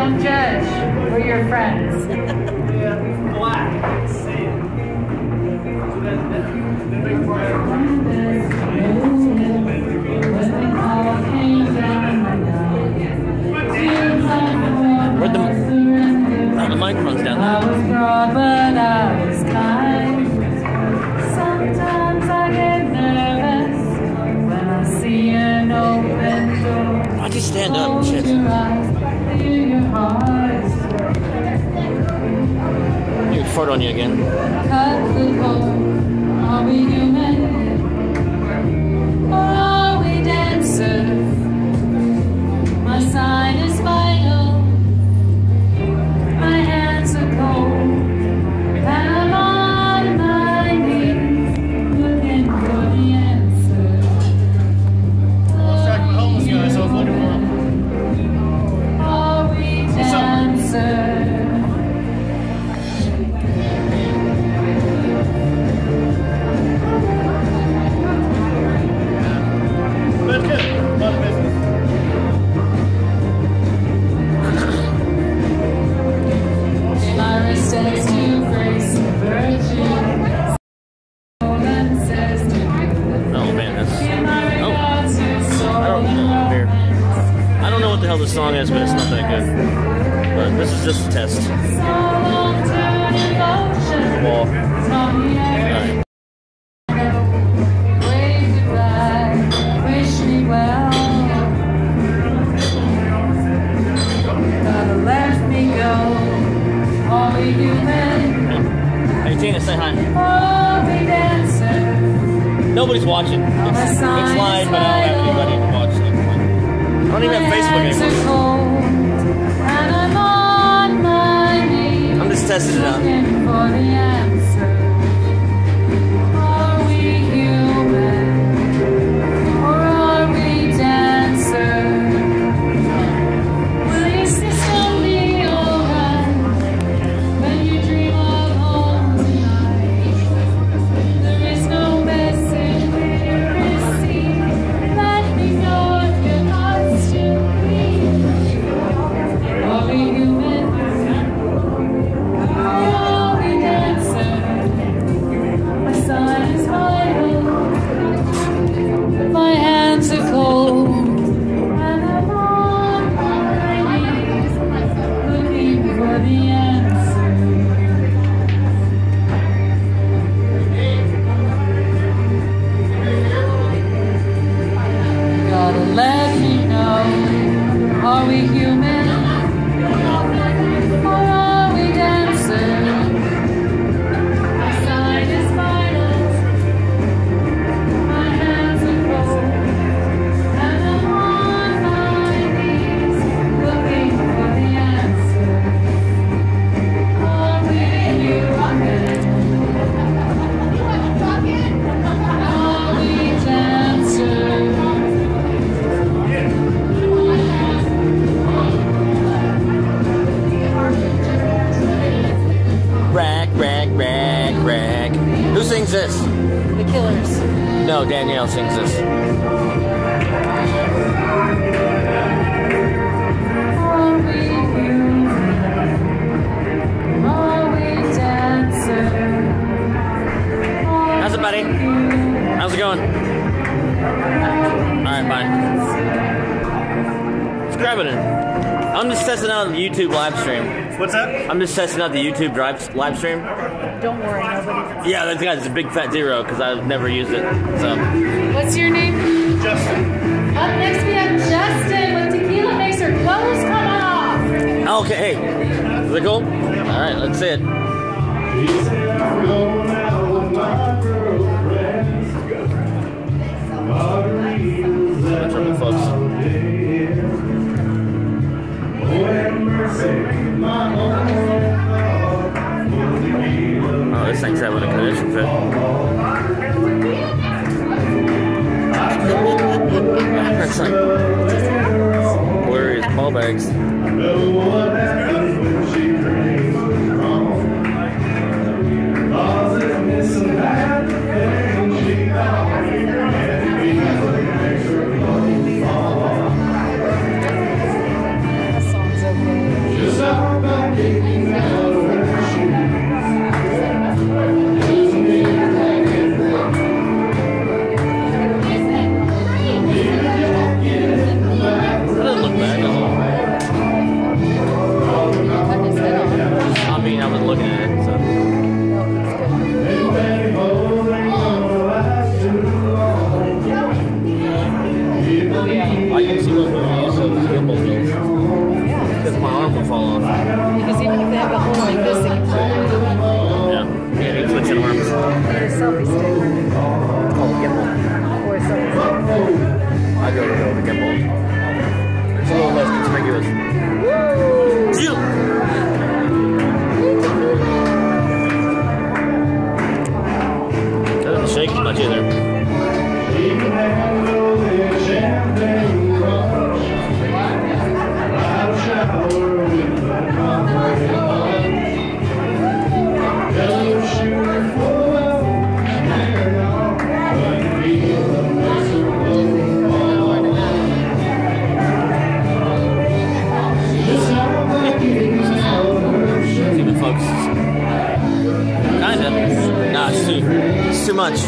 Don't judge. We're your friends. Black. Where'd the microphone's down I was broad, but I was kind. Sometimes I get nervous when I see an open door. Why'd you stand up? Shit. Your eyes, feel your heart. You fart on you again. Cut the cord. Are we human? Or are we dancers? My sign is vital. My hands are cold. And I'm on my knees looking for the answer. I was tracking the homeless guy, so I was looking for him. Are we dancers? But good. A lot of business. Myra says to grace and virtue. Nolan says to Oh man, that's. my regards to soul I don't know what the hell this song is, but it's not that good. But this is just a test. so long turn devotion. Wall. Tommy, Alright. wave goodbye, wish me well. Gotta let me go. Are we human? Hey Tina, say hi. Are we dancers? Nobody's watching. It's live, but I don't have anybody to watch. So I don't even have Facebook anymore. And I'm on my knees. I'm just testing it out. Looking for the answer. Are we human? Or are we dancers? Will your system be alright when you dream of home tonight? There is no message we receive. Let me know if your heart's still beating. Are we human? Or are we dancers? My sign is vital. My hands are cold. And I'm on my knees looking for the answer. Gotta let me know. Are we human? Or are we dancers? My sign is vital. My hands are cold. And I'm on my knees looking for the answer. Are we human? Are we dancers? Rag. Who sings this? The Killers. No, Danielle sings this. Are we human? Are we dancers? How's it, buddy? How's it going? Alright, bye. Let's grab it in. I'm just testing out the YouTube live stream. What's that? I'm just testing out the YouTube live stream. Don't worry, nobody. Yeah, that's a big fat zero because I've never used it. So What's your name? Justin. Up next we have Justin with Tequila Makes Her Clothes Come Off. okay, hey, is it cool? All right, let's see it. Trouble, folks. Oh, this thing's having a condition fit. That's like blurry as ball bags. See the folks. Kinda. Nah, it's too much.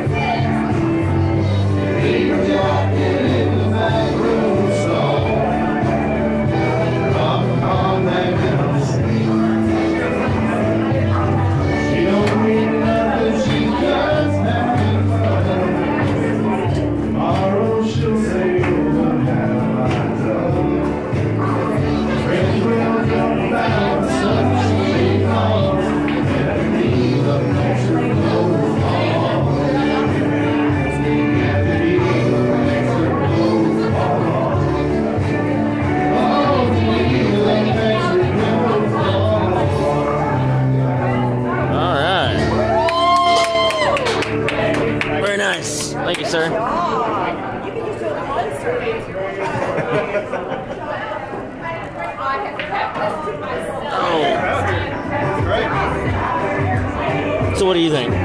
Nice. Thank you, sir. Oh. So what do you think?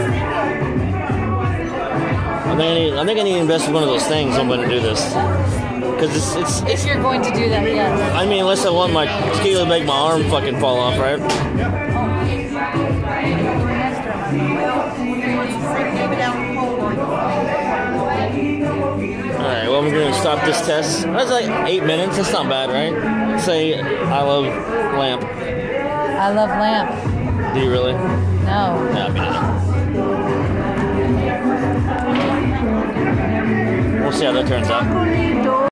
I think I need to invest in one of those things. I'm going to do this because it's. If you're going to do that, yes. I mean, unless I want my tequila to make my arm fucking fall off, right? Alright, well, we're going to stop this test. That's like 8 minutes. That's not bad, right? Say, I love lamp. I love lamp. Do you really? No. Yeah, I mean, we'll see how that turns out.